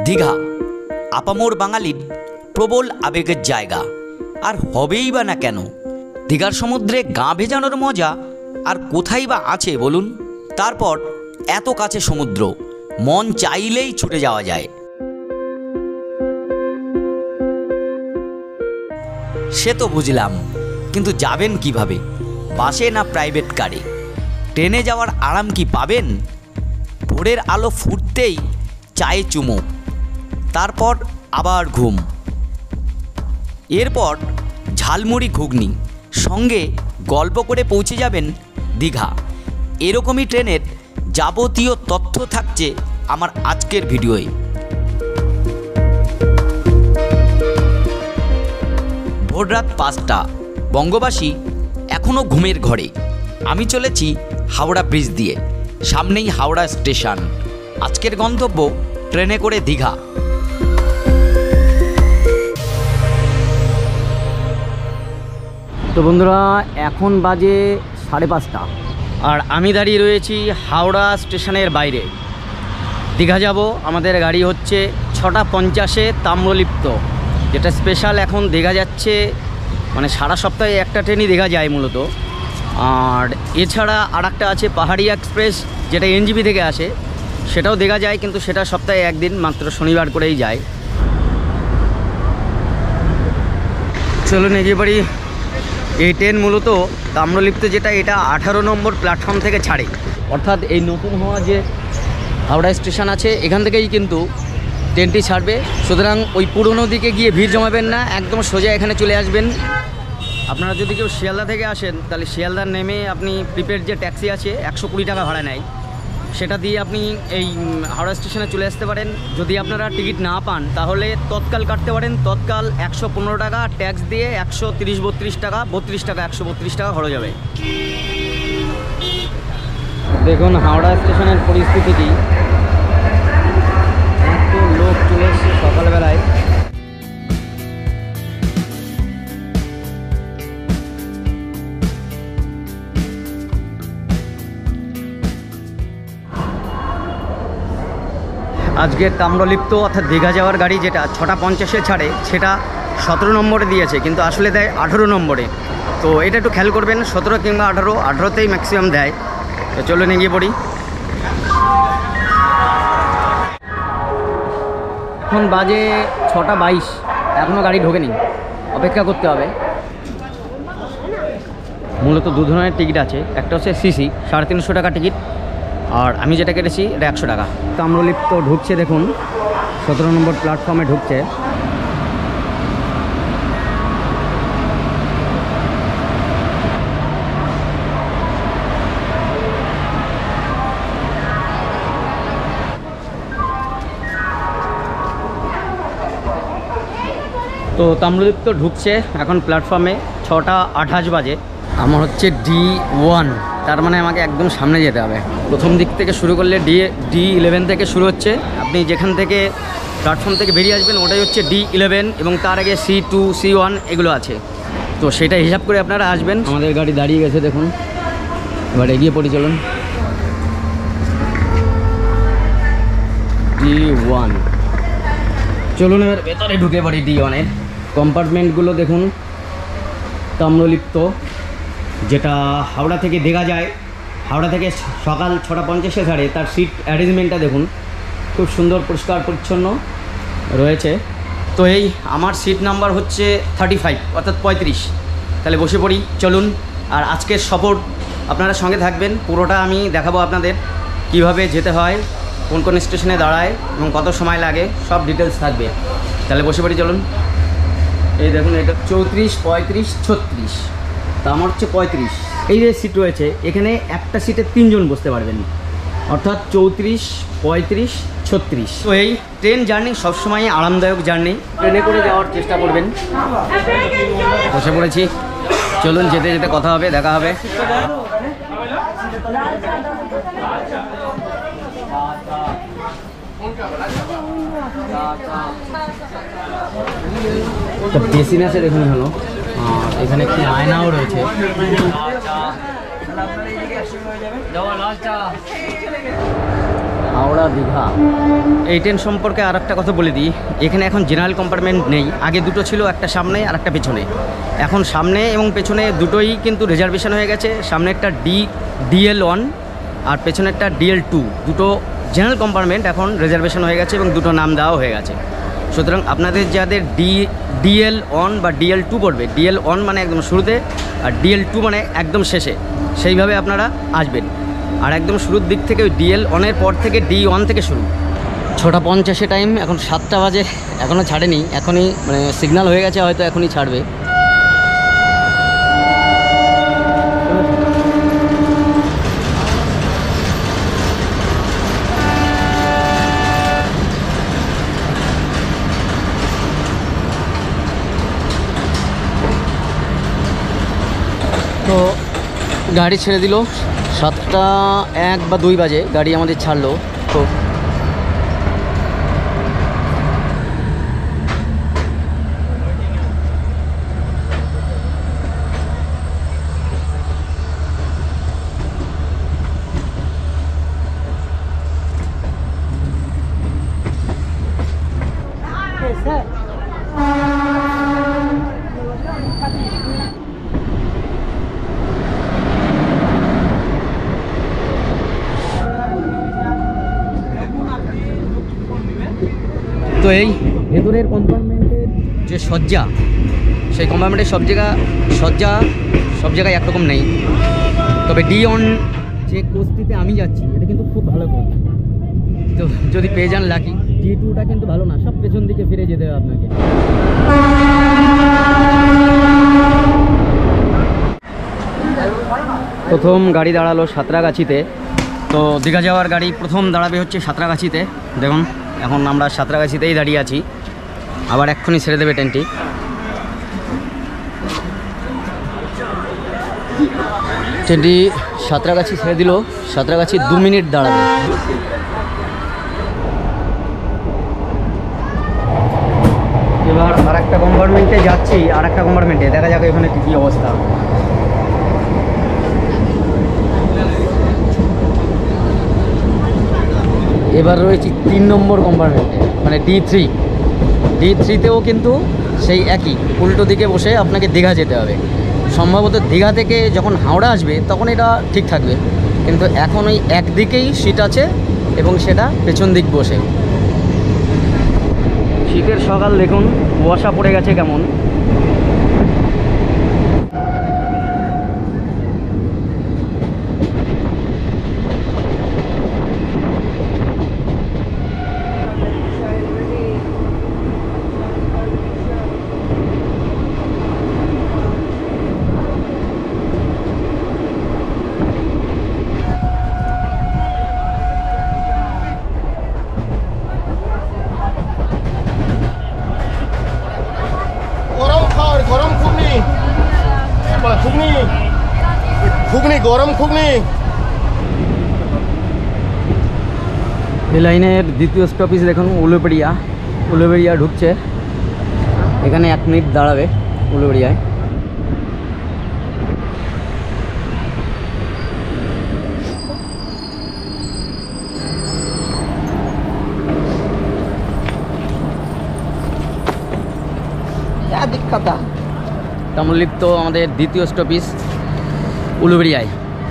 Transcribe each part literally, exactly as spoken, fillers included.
দীঘা আপামোর বাঙালির প্রবল আবেগের জায়গা, আর হবেই বা না কেন। দীঘার সমুদ্রে গা ভেজানোর মজা আর কোথায় বা আছে বলুন। তারপর এত কাছে সমুদ্র, মন চাইলেই ছুটে যাওয়া যায়। সে তো বুঝলাম, কিন্তু যাবেন কিভাবে? বাসে না প্রাইভেট কারে? ট্রেনে যাওয়ার আরাম কি পাবেন? ভোরের আলো ফুটতেই চায়ে চুমো, তারপর আবার ঘুম, এরপর ঝালমুড়ি ঘুগনি সঙ্গে গল্প করে পৌঁছে যাবেন দীঘা। এরকমই ট্রেনের যাবতীয় তথ্য থাকছে আমার আজকের ভিডিওয়ে। ভোররাত পাঁচটা, বঙ্গবাসী এখনও ঘুমের ঘরে। আমি চলেছি হাওড়া ব্রিজ দিয়ে, সামনেই হাওড়া স্টেশন। আজকের গন্তব্য ট্রেনে করে দীঘা। তো বন্ধুরা, এখন বাজে সাড়ে পাঁচটা আর আমি দাঁড়িয়ে রয়েছি হাওড়া স্টেশনের বাইরে। দীঘা যাব, আমাদের গাড়ি হচ্ছে ছটা পঞ্চাশে তাম্রলিপ্ত, যেটা স্পেশাল। এখন দীঘা যাচ্ছে, মানে সারা সপ্তাহে একটা ট্রেনই দীঘা যায় মূলত। আর এছাড়া আর একটা আছে পাহাড়ি এক্সপ্রেস, যেটা এনজিপি থেকে আসে, সেটাও দীঘা যায়, কিন্তু সেটা সপ্তাহে একদিন মাত্র, শনিবার করেই যায়। চলুন এগিয়ে পড়ি। এই ট্রেন মূলত তাম্রলিপ্ত যেটা, এটা আঠারো নম্বর প্ল্যাটফর্ম থেকে ছাড়ে। অর্থাৎ এই নতুন হওয়া যে হাওড়া স্টেশন আছে, এখান থেকেই কিন্তু ট্রেনটি ছাড়বে। সুতরাং ওই পুরনো দিকে গিয়ে ভিড় জমাবেন না, একদম সোজা এখানে চলে আসবেন। আপনারা যদি কেউ শিয়ালদা থেকে আসেন, তাহলে শিয়ালদার নেমে আপনি প্রিপেড যে ট্যাক্সি আছে, একশো কুড়ি টাকা ভাড়া নেয়, সেটা দিয়ে আপনি এই হাওড়া স্টেশনে চলে আসতে পারেন। যদি আপনারা টিকিট না পান, তাহলে তৎকাল কাটতে পারেন। তৎকাল একশো পনেরো টাকা, ট্যাক্স দিয়ে একশো তিরিশ বত্রিশ টাকা বত্রিশ টাকা একশো বত্রিশ টাকা খরচ হবে। দেখুন হাওড়া স্টেশনের পরিস্থিতিটি, এত লোক চলে এসছে সকালবেলায়। আজকের তাম্রলিপ্ত অর্থাৎ দীঘা যাওয়ার গাড়ি যেটা ছটা পঞ্চাশে ছাড়ে, সেটা সতেরো নম্বরে দিয়েছে, কিন্তু আসলে দেয় আঠেরো নম্বরে। তো এটা একটু খেয়াল করবেন, সতেরো কিংবা আঠারো, আঠারোতেই ম্যাক্সিমাম দেয়। তো চলুন এগিয়ে পড়ি। এখন বাজে ছটা বাইশ, এখনও গাড়ি ঢোকেনি, অপেক্ষা করতে হবে। মূলত দু ধরনের টিকিট আছে, একটা হচ্ছে সিসি, সাড়ে তিনশো টাকা টিকিট, আর আমি যেটা কেটেছি এটা একশো টাকা। তাম্রলিপ্ত ঢুকছে, দেখুন সতেরো নম্বর প্ল্যাটফর্মে ঢুকছে। তো তাম্রলিপ্ত ঢুকছে এখন প্ল্যাটফর্মে, ছটা আঠাশ বাজে। আমার হচ্ছে ডি ওয়ান, তার মানে আমাকে একদম সামনে যেতে হবে। প্রথম দিক থেকে শুরু করলে ডি ডি ইলেভেন থেকে শুরু হচ্ছে। আপনি যেখান থেকে প্ল্যাটফর্ম থেকে বেরিয়ে আসবেন, ওটাই হচ্ছে ডি ইলেভেন, এবং তার আগে সি টু সি ওয়ান এগুলো আছে। তো সেটা হিসাব করে আপনারা আসবেন। আমাদের গাড়ি দাঁড়িয়ে গেছে, দেখুন। এবার এগিয়ে পড়ি, চলুন। ডি ওয়ান, চলুন এবার ভেতরে ঢুকে পড়ি। ডি ওয়ানের কম্পার্টমেন্টগুলো দেখুন। তাম্রলিপ্ত যেটা হাওড়া থেকে দীঘা যায়, হাওড়া থেকে সকাল ছটা পঞ্চাশে ছাড়ে, তার সিট অ্যারেঞ্জমেন্টটা দেখুন, খুব সুন্দর পরিষ্কার পরিচ্ছন্ন রয়েছে। তো এই আমার সিট নাম্বার হচ্ছে থার্টি ফাইভ, অর্থাৎ পঁয়ত্রিশ। তাহলে বসে পড়ি, চলুন। আর আজকের সফর আপনারা সঙ্গে থাকবেন, পুরোটা আমি দেখাবো আপনাদের, কিভাবে যেতে হয়, কোন কোন স্টেশনে দাঁড়ায় এবং কত সময় লাগে, সব ডিটেলস থাকবে। তাহলে বসে পড়ি, চলুন। এই দেখুন, এটা চৌত্রিশ, পঁয়ত্রিশ, ছত্রিশ, তা আমার হচ্ছে পঁয়ত্রিশ। এই যে সিট রয়েছে, এখানে একটা সিটে তিনজন বসতে পারবেন, অর্থাৎ চৌত্রিশ, পঁয়ত্রিশ, ছত্রিশ। তো এই ট্রেন জার্নি সবসময় আরামদায়ক জার্নি, ট্রেনে করে যাওয়ার চেষ্টা করবেন। বসে পড়েছি, চলুন যেতে যেতে কথা হবে, দেখা হবে। বেসিন আছে দেখুন, হলো এখানে একটি আয়নাও রয়েছে। হাওড়া দীঘা। এই ট্রেন সম্পর্কে আর একটা কথা বলে দিই, এখানে এখন জেনারেল কম্পার্টমেন্ট নেই। আগে দুটো ছিল, একটা সামনে আর একটা পেছনে। এখন সামনে এবং পেছনে দুটোই কিন্তু রিজার্ভেশন হয়ে গেছে। সামনে একটা ডি ডিএল ওয়ান আর পেছনে একটা ডিএল টু, দুটো জেনারেল কম্পার্টমেন্ট এখন রিজার্ভেশন হয়ে গেছে এবং দুটো নাম দেওয়া হয়ে গেছে। সুতরাং আপনাদের যাদের ডি ডিএল ওয়ান বা ডিএল টু পড়বে, ডিএল ওয়ান মানে একদম শুরুতে আর ডিএল টু মানে একদম শেষে, সেইভাবে আপনারা আসবেন। আর একদম শুরুর দিক থেকে ওই ডিএল ওয়ানের পর থেকে ডি ওয়ান থেকে শুরু। ছটা পঞ্চাশে টাইম, এখন সাতটা বাজে, এখনও ছাড়েনি। এখনই মানে সিগন্যাল হয়ে গেছে, হয়তো এখনই ছাড়বে। তো গাড়ি ছেড়ে দিল, সাতটা এক বা দুই বাজে গাড়ি আমাদের ছাড়লো। তো তো এই ভেতরের কম্পার্টমেন্টের যে সজ্জা, সেই কম্পার্টমেন্টের সব জায়গা সজ্জা সব জায়গায় একরকম নেই। তবে ডি অন যে কোচটিতে আমি যাচ্ছি এটা কিন্তু খুব ভালো কোচ। তো যদি পেয়ে যান লাকি। ডি টুটা কিন্তু ভালো না, সব পেছন দিকে ফিরে যেতে হবে আপনাকে। প্রথম গাড়ি দাঁড়ালো সাঁতরাগাছিতে। তো দীঘা যাওয়ার গাড়ি প্রথম দাঁড়াবে হচ্ছে সাঁতরাগাছিতে। দেখুন এখন আমরা সাঁতরাগাছিতেই দাঁড়িয়ে আছি, আবার এক্ষুনি ছেড়ে দেবে ট্রেনটি। ট্রেনটি সাঁতরাগাছি ছেড়ে দিল, সাঁতরাগাছি দু মিনিট দাঁড়াবে। এবার আর একটা কম্পার্টমেন্টে যাচ্ছি, আর একটা কম্পার্টমেন্টে দেখা যাক এখানে কী অবস্থা। এবার রয়েছি তিন নম্বর কম্পার্টমেন্টে, মানে ডি থ্রি। ডি থ্রিতেও কিন্তু সেই একই উল্টো দিকে বসে আপনাকে দীঘা যেতে হবে। সম্ভবত দীঘা থেকে যখন হাওড়া আসবে তখন এটা ঠিক থাকবে, কিন্তু এখন ওই একদিকেই সিট আছে এবং সেটা পেছন দিক বসে। শীতের সকাল দেখুন, কুয়াশা পড়ে গেছে কেমন। ঘুগনি গরম ঘুগনি। এই লাইনের দ্বিতীয় স্টপেজ দেখুন উলুবেড়িয়া। উলুবেড়িয়া ঢুকছে, এখানে এক মিনিট দাঁড়াবে উলুবেড়িয়ায়। তাম্রলিপ্ত আমাদের দ্বিতীয় স্টপেজ উলুবেড়িয়ায়।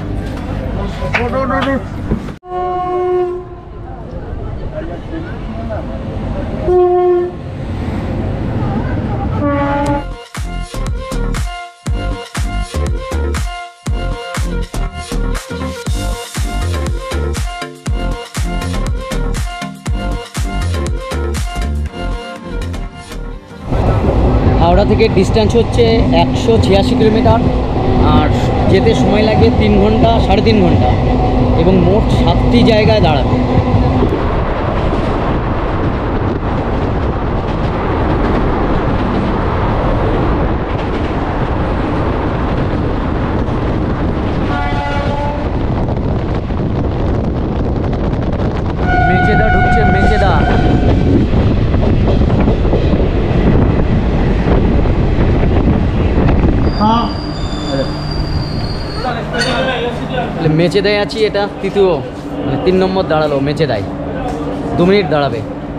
হাওড়া থেকে ডিস্টেন্স হচ্ছে একশো ছিয়াশি কিলোমিটার, আর যেতে সময় লাগে তিন ঘন্টা সাড়ে তিন ঘন্টা এবং মোট সাতটি জায়গায় দাঁড়াবে। মেচেদা ঢুকছে, মেচেদা। মেচেদায় আছি, এটা তৃতীয় মানে তিন নম্বর দাঁড়ালো মেচেদাই, দু মিনিট দাঁড়াবে।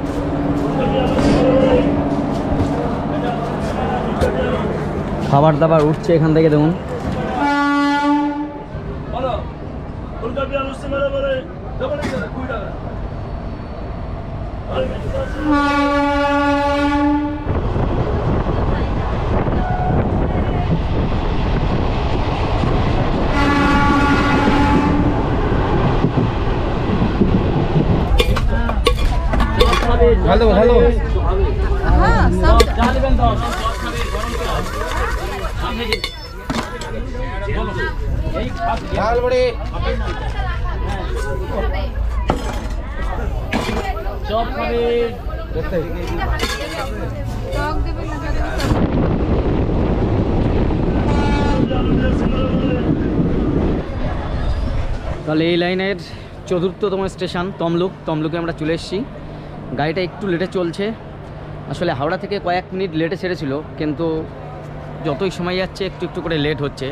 খাবার দাবার উঠছে এখান থেকে দেখুন। হ্যালো হ্যালো ডাল বড়ি চপ খাবে তাহলে এই লাইনের চতুর্থতম স্টেশন তমলুক। তমলুকে আমরা চলে এসেছি। গাড়িটা একটু লেটে চলছে, আসলে হাওড়া থেকে কয়েক মিনিট লেটে ছেড়েছিল, কিন্তু যতই সময় যাচ্ছে একটু একটু করে লেট হচ্ছে।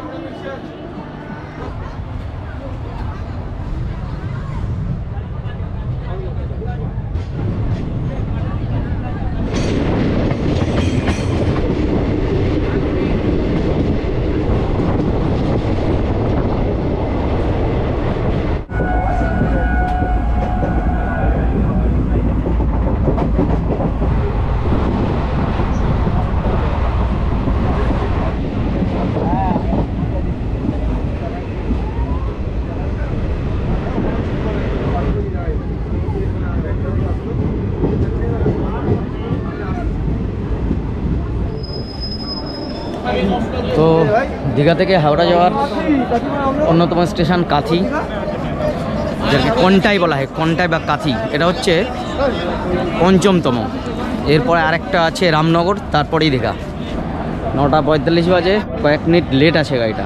তো দীঘা থেকে হাওড়া যাওয়ার অন্যতম স্টেশন কাথি, যেটাকে কন্টাই বলা হয়, কন্টাই বা কাথি। এটা হচ্ছে পঞ্চমতম। এরপরে আরেকটা আছে রামনগর, তারপরেই দীঘা। নটা পঁয়তাল্লিশ বাজে, কয়েক মিনিট লেট আছে গাড়িটা।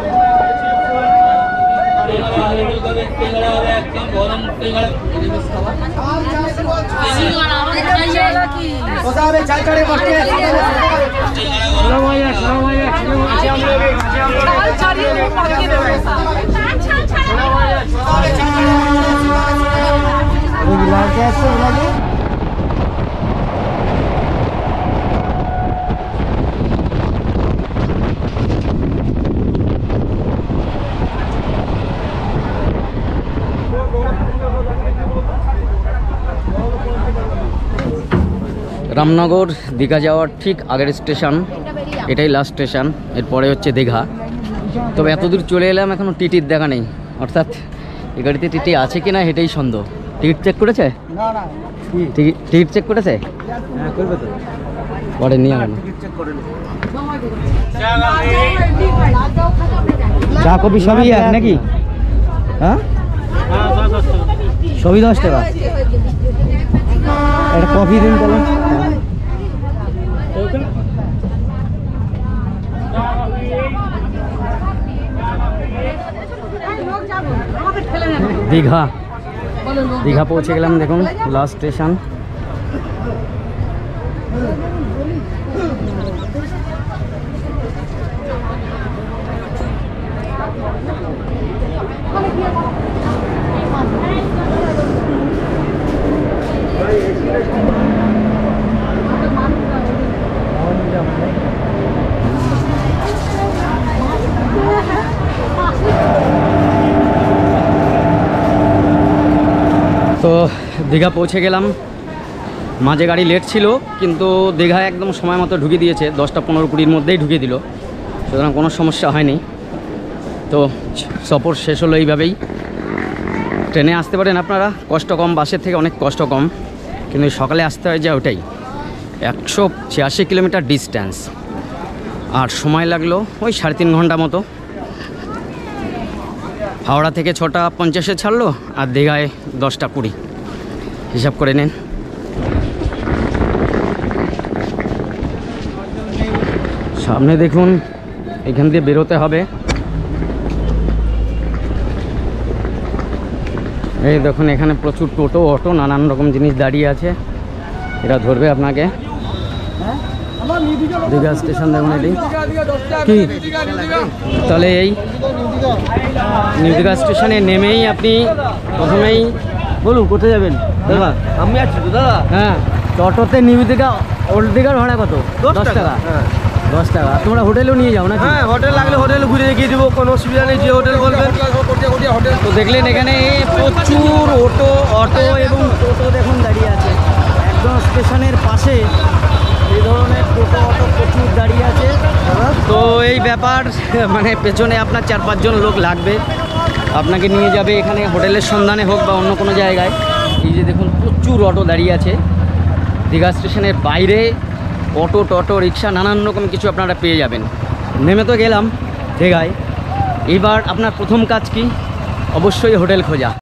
রামনগর দীঘা যাওয়ার ঠিক আগের স্টেশন, এটাই লাস্ট স্টেশন। এরপরে হচ্ছে দীঘা। তবে এত দূর চলে এলাম, এখনও টিটির দেখা নেই, অর্থাৎ এই গাড়িতে টিটি আছে কি না এটাই সন্দেহ। টিকিট চেক করেছে? টিকিট চেক করেছে? হ্যাঁ করবে তো, পরে নিয়ে গেল। চা কফি সবই এক নাকি? হ্যাঁ সবই দশ টাকা। একটা কফি দিন তাহলে। দীঘা দীঘা পৌঁছে গেলাম, দেখুন লাস্ট স্টেশন। তো দীঘা পৌঁছে গেলাম। মাঝে গাড়ি লেট ছিল, কিন্তু দীঘা একদম সময় মতো ঢুকিয়ে দিয়েছে, দশটা পনেরো কুড়ির মধ্যেই ঢুকিয়ে দিল, সুতরাং কোনো সমস্যা হয়নি। তো সফর শেষ হলো এইভাবেই। ট্রেনে আসতে পারেন আপনারা, কষ্ট কম, বাসের থেকে অনেক কষ্ট কম, কিন্তু সকালে আসতে হয় যা ওটাই। একশো ছিয়াশি কিলোমিটার ডিস্ট্যান্স, আর সময় লাগলো ওই সাড়ে তিন ঘন্টা মতো। হাওড়া থেকে ছটা পঞ্চাশে ছাড়লো, আর দীঘায় দশটা কুড়ি, হিসাব করে নেন। সামনে দেখুন, এখান দিয়ে বেরোতে হবে। এই দেখুন এখানে প্রচুর টোটো, অটো, নানান রকম জিনিস দাঁড়িয়ে আছে, এরা ধরবে আপনাকে। দীঘা স্টেশন দেখুন এটি কি তাহলে এই নিউ দীঘা স্টেশনে নেমেই আপনি প্রথমেই বলুন কোথায় যাবেন দাদা? আমি আছি তো দাদা। হ্যাঁ, টোটোতে নিউ দীঘা ওল্ড দীঘার ভাড়া কত? দশ টাকা। হ্যাঁ দশ টাকা। তোমরা হোটেলেও নিয়ে যাও না? হ্যাঁ, হোটেল লাগলে হোটেলে ঘুরে দেখিয়ে দেবো, কোনো অসুবিধা নেই, যে হোটেল বলবেন। তো দেখলেন এখানে প্রচুর অটো অটো এবং টোটো দেখুন দাঁড়িয়ে আছে একদম স্টেশনের পাশে। এই ধরনের টোটো অটো প্রচুর দাঁড়িয়ে আছে। তো এই ব্যাপার মানে পেছনে আপনার চার পাঁচজন লোক লাগবে, আপনাকে নিয়ে যাবে এখানে হোটেলের সন্ধানে হোক বা অন্য কোনো জায়গায়। এই যে দেখুন প্রচুর অটো দাঁড়িয়ে আছে দীঘা স্টেশনের বাইরে। অটো টোটো রিক্সা নানান রকম কিছু আপনারা পেয়ে যাবেন। নেমে তো গেলাম দীঘায়, এবার আপনার প্রথম কাজ কি? অবশ্যই হোটেল খোঁজা।